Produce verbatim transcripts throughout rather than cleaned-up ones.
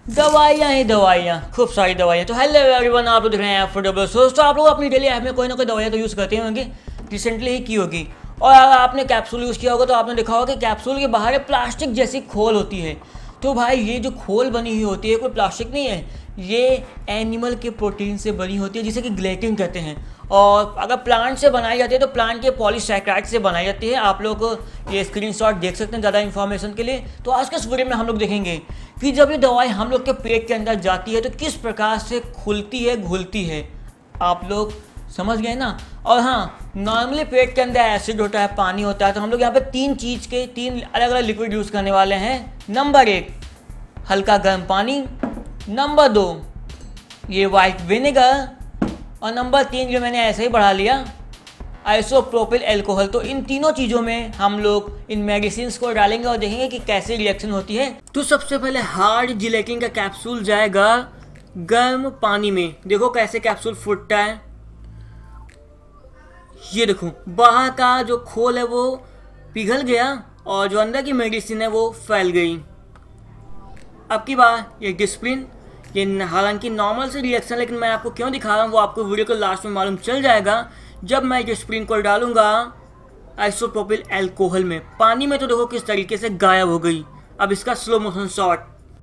दवाइयाँ ही दवाइयाँ, खूब सारी दवाइयाँ। तो हेलो एवरीवन, आप लोग देख रहे हैं एफ डब्ल्यू सोच। तो आप लोग अपनी डेली लाइफ में कोई ना कोई दवाइयाँ तो यूज़ करते होंगे, रिसेंटली ही की होगी। और अगर आपने कैप्सूल यूज़ किया होगा तो आपने देखा होगा कि कैप्सूल के बाहर प्लास्टिक जैसी खोल होती है। तो भाई ये जो खोल बनी हुई होती है कोई प्लास्टिक नहीं है, ये एनिमल के प्रोटीन से बनी होती है जिसे कि ग्लेटिन कहते हैं। और अगर प्लांट से बनाई जाती है तो प्लांट के पॉलीसैकेराइड से बनाई जाती है। आप लोग ये स्क्रीनशॉट देख सकते हैं ज़्यादा इन्फॉर्मेशन के लिए। तो आज के इस वीडियो में हम लोग देखेंगे कि जब ये दवाई हम लोग के पेट के अंदर जाती है तो किस प्रकार से खुलती है, घुलती है। आप लोग समझ गए ना। और हाँ, नॉर्मली पेट के अंदर एसिड होता है, पानी होता है। तो हम लोग यहाँ पे तीन चीज़ के तीन अलग अलग लिक्विड यूज़ करने वाले हैं। नंबर एक, हल्का गर्म पानी। नंबर दो, ये वाइट विनेगर। और नंबर तीन जो मैंने ऐसे ही बढ़ा लिया, आइसोप्रोपिल अल्कोहल। तो इन तीनों चीज़ों में हम लोग इन मेडिसिन को डालेंगे और देखेंगे कि कैसे रिएक्शन होती है। तो सबसे पहले हार्ड जिलेटिन का कैप्सूल जाएगा गर्म पानी में। देखो कैसे कैप्सूल फूटता है, ये देखो बाहर का जो खोल है वो पिघल गया और जो अंदर की मेडिसिन है वो फैल गई। अब की बार ये डिस्प्रिन, ये हालांकि नॉर्मल से रिएक्शन, लेकिन मैं आपको क्यों दिखा रहा हूँ वो आपको वीडियो को लास्ट में मालूम चल जाएगा जब मैं डिस्प्रिन को डालूंगा आइसोप्रोपिल अल्कोहल में। पानी में तो देखो किस तरीके से गायब हो गई। अब इसका स्लो मोशन शॉट।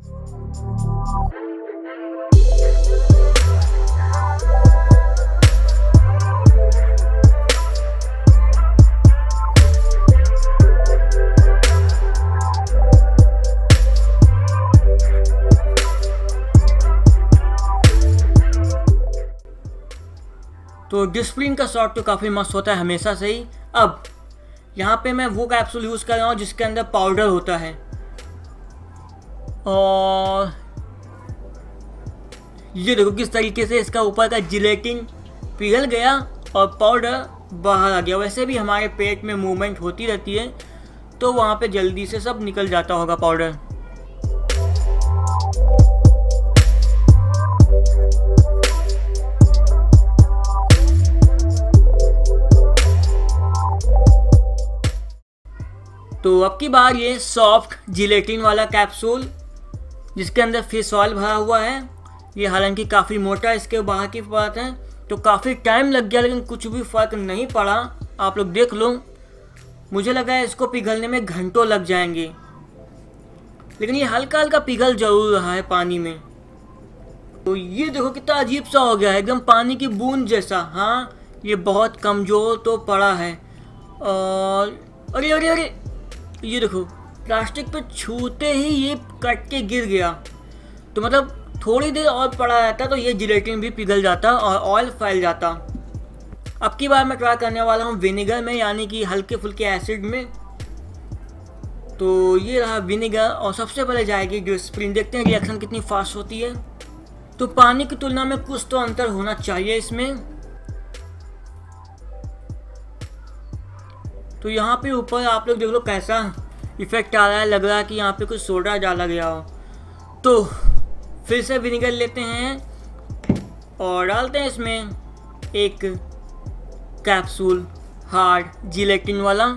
तो डिस्प्रिन का शॉट तो काफ़ी मस्त होता है हमेशा से ही। अब यहाँ पे मैं वो कैप्सूल यूज़ कर रहा हूँ जिसके अंदर पाउडर होता है। और ये देखो किस तरीके से इसका ऊपर का जिलेटिन पिघल गया और पाउडर बाहर आ गया। वैसे भी हमारे पेट में मूवमेंट होती रहती है तो वहाँ पे जल्दी से सब निकल जाता होगा पाउडर। तो अब की बार ये सॉफ्ट जिलेटिन वाला कैप्सूल जिसके अंदर फिश ऑयल भरा हुआ है। ये हालांकि काफ़ी मोटा इसके बाहर की बात है, तो काफ़ी टाइम लग गया लेकिन कुछ भी फ़र्क नहीं पड़ा। आप लोग देख लो, मुझे लगा है इसको पिघलने में घंटों लग जाएंगे, लेकिन ये हल्का हल्का पिघल जरूर रहा है पानी में। तो ये देखो कितना अजीब सा हो गया है, एकदम पानी की बूंद जैसा। हाँ, ये बहुत कमज़ोर तो पड़ा है। और अरे अरे अरे ये देखो प्लास्टिक पे छूते ही ये कट के गिर गया। तो मतलब थोड़ी देर और पड़ा रहता तो ये जिलेटिन भी पिघल जाता और ऑयल फैल जाता। अब की बार मैं ट्राई करने वाला हूँ विनेगर में, यानी कि हल्के फुल्के एसिड में। तो ये रहा विनेगर और सबसे पहले जाएगी डिस्प्रिन। देखते हैं रिएक्शन कितनी फास्ट होती है। तो पानी की तुलना में कुछ तो अंतर होना चाहिए इसमें। तो यहाँ पे ऊपर आप लोग देख लो कैसा इफेक्ट आ रहा है, लग रहा है कि यहाँ पे कुछ सोडा डाला गया हो। तो फिर से विनेगर लेते हैं और डालते हैं इसमें एक कैप्सूल हार्ड जिलेटिन वाला।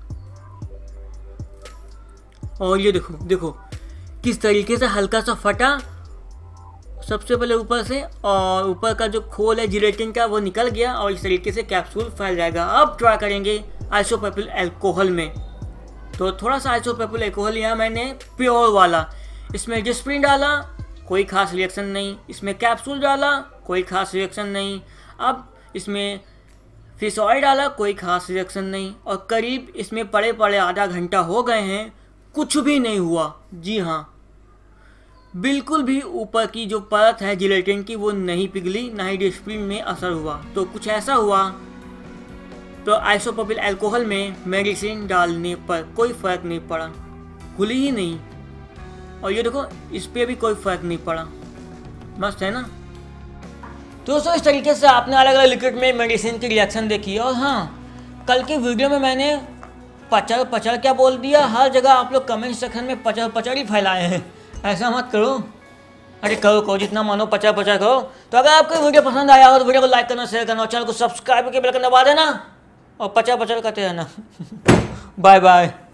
और ये देखो देखो किस तरीके से हल्का सा फटा सबसे पहले ऊपर से, और ऊपर का जो खोल है जिलेटिन का वो निकल गया और इस तरीके से कैप्सूल फैल जाएगा। अब ट्राई करेंगे आइसोप्रोपिल अल्कोहल में। तो थोड़ा सा आइसोप्रोपिल अल्कोहल यहाँ मैंने प्योर वाला, इसमें डिस्प्रिन डाला, कोई खास रिएक्शन नहीं। इसमें कैप्सूल डाला, कोई खास रिएक्शन नहीं। अब इसमें फिश ऑयल डाला, कोई खास रिएक्शन नहीं। और करीब इसमें पड़े पड़े आधा घंटा हो गए हैं, कुछ भी नहीं हुआ। जी हाँ, बिल्कुल भी ऊपर की जो परत है जिलेटिन की वो नहीं पिघली, ना ही डिस्प्रिन में असर हुआ। तो कुछ ऐसा हुआ तो आइसोप्रोपिल अल्कोहल में मेडिसिन डालने पर कोई फ़र्क नहीं पड़ा, खुली ही नहीं। और ये देखो इस पर भी कोई फ़र्क नहीं पड़ा। मस्त है ना। तो दोस्तों इस तरीके से आपने अलग अलग लिक्विड में मेडिसिन की रिएक्शन देखी। और हाँ, कल की वीडियो में मैंने पचड़ पचड़ क्या बोल दिया। हर जगह आप लोग कमेंट सेक्शन में पचड़ पचड़ ही फैलाए हैं। ऐसा मत करो, अरे करो करो जितना मानो पचड़ पचड़ करो। तो अगर आपको वीडियो पसंद आया हो तो वीडियो को लाइक करना, शेयर करना और चैनल को सब्सक्राइब करके बेल आइकन दबा देना और पचड़ पचड़ करते रहना। Bye bye.